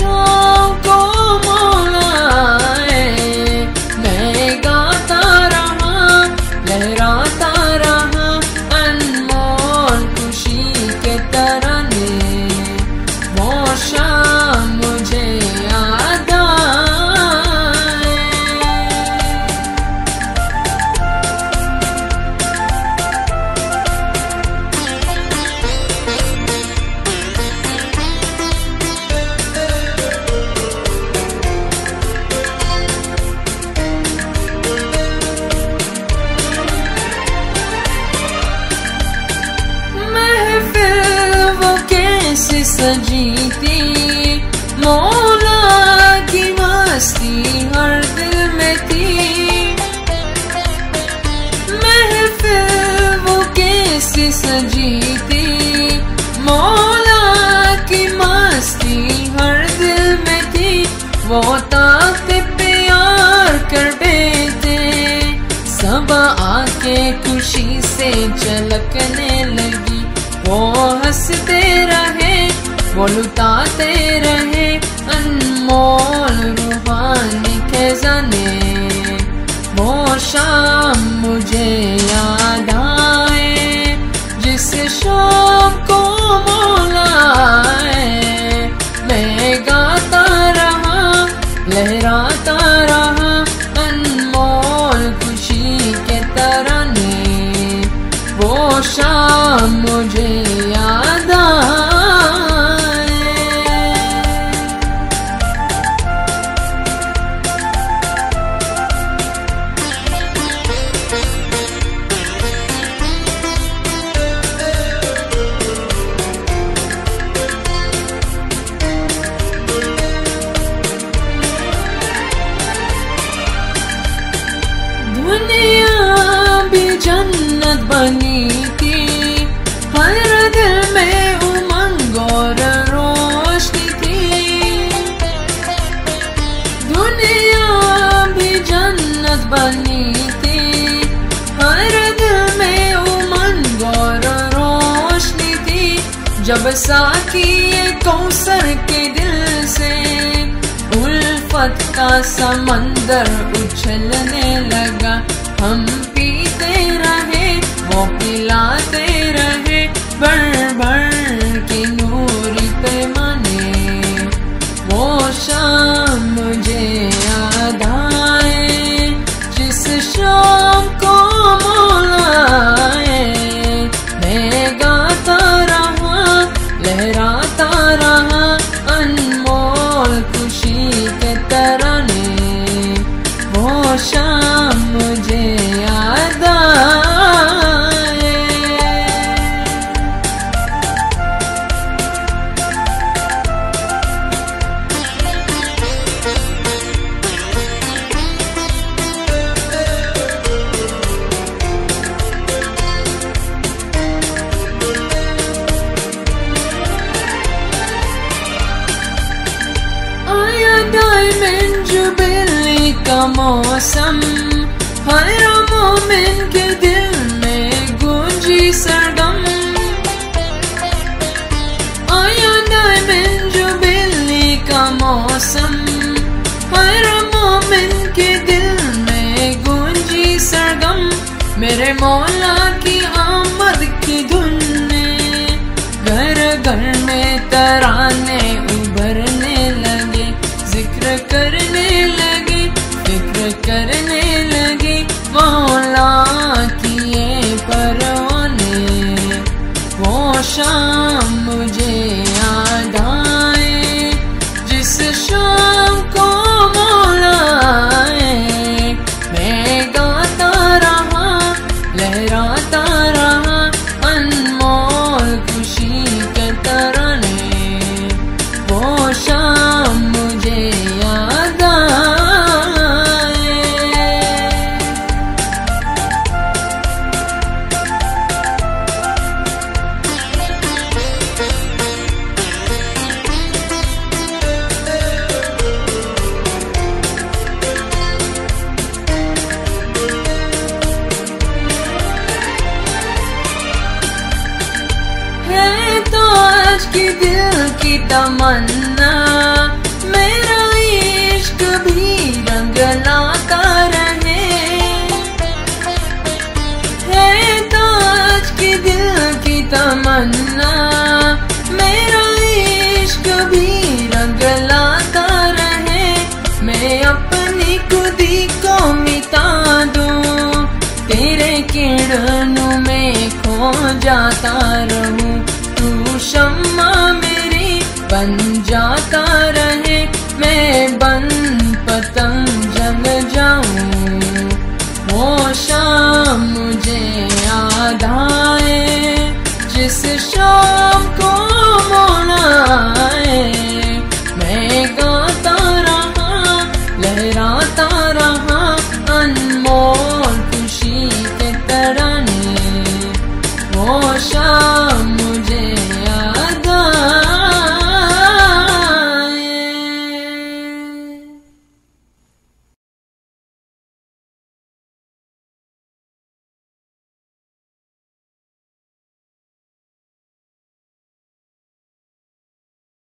शाम को मौला मैं गाता रहा, लहराता रहा अनमोल खुशी के तराने। वो शाम मुझे याद आए। कैसे सजी थी मौला की मस्ती हर दिल में थी। महफिल वो कैसे सजी थी मौला की मस्ती हर दिल में थी। वो ताकते प्यार कर बैठे सब आंखें खुशी से झलकने लगी। वो हंसते रहे, वो लुटाते रहे अनमोल रूहानी खजाने। वो शाम मुझे याद आए जिस शाम को मौला मैं गाता रहा, लहराता रहा अनमोल खुशी के तराने। वो शाम मुझे याद आए। दुनिया भी जन्नत बनी थी, हर दिल में उमंग और रोशनी थी। दुनिया भी जन्नत बनी थी, हर दिल में उमंग और रोशनी थी। जब साकी ये कौसर के दिल से उल्फत का समंदर उछलने लगा। हम पीते रहे, वो पिलाते रहे भर भर के नूरी पैमाने। वो शाम मुझे याद आए जिस शाम को मौला मैं गाता रहा, लहराता रहा अनमोल खुशी के तराने। वो शाम मुझे याद आए। आया डायमंड जुबिली का मौसम, हर मोमिन के दिल में गूंजी सरगम। आया डायमंड जुबिली का मौसम, हर मोमिन के दिल में गूंजी सरगम। मेरे मौला की आमद की धुन ने घर घर में तराने उभरने लगे। जिक्र करने लगे, फिक्र करने लगे मौला की ये परवाने। वो शाम मुझे याद आए जिस शाम को मौला मैं गाता रहा, लहराता रहा अनमोल खुशी के तराने। वो शाम मुझे याद आए। है ताज की दिल की तमन्ना, जाता रहूं, तू शम्मा मेरी बन जाता रहे, मैं बन पतंग जल जाऊं। वो शाम मुझे याद आए जिस शाम को मौला आए,